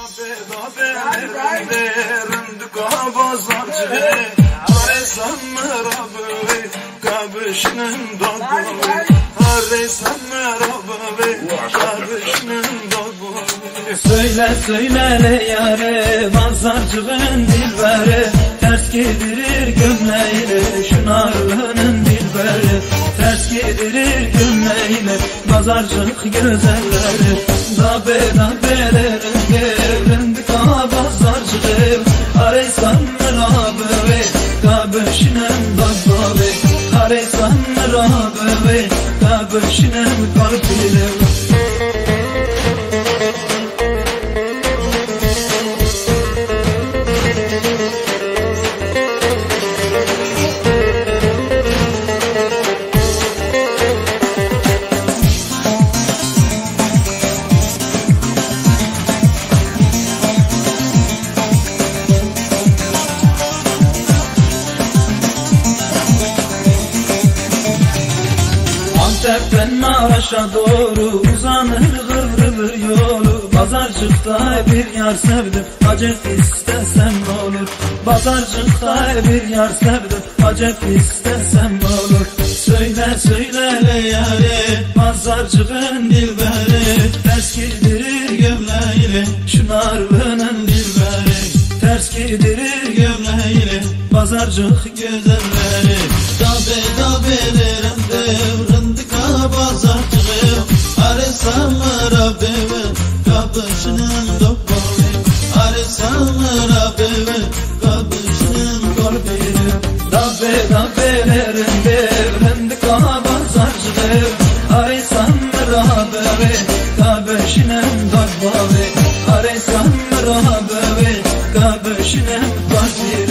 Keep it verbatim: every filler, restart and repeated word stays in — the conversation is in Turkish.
Söyle söyle yâre, mazarcığın dilberi, ters giydirir gömleğini, şınarlının dilberi, ters giydirir gömleğini, mazarcık güzelleri. Dabe dabelerin devrindik ha bazarcığı, araysan merabe, kabışının dabbe, araysan merabe, kabışının kalbine. Antep'ten Maraş'a doğru uzanır kıvrılır yolu. Pazarcıkta bir yar sevdim, acep istesem ne olur. Pazarcıkta bir yar sevdim, acep istesem ne olur. Söyle söyle leyali, pazarcığın dilberi, ters giydirir gömleğini, şınarlının dilberi, ters giydirir gömleğini, pazarcık güzelleri. Dabe dabelerin devrindik ha bazarcığı, arasam Rabbimi kapışının doktoru, arasam Rabbimi kapışının kalbini. Dabe dabelerin devrindik ha bazarcığı, arasam Rabbimi kapışının doktoru, arasam Rabbimi kapışının kalbini.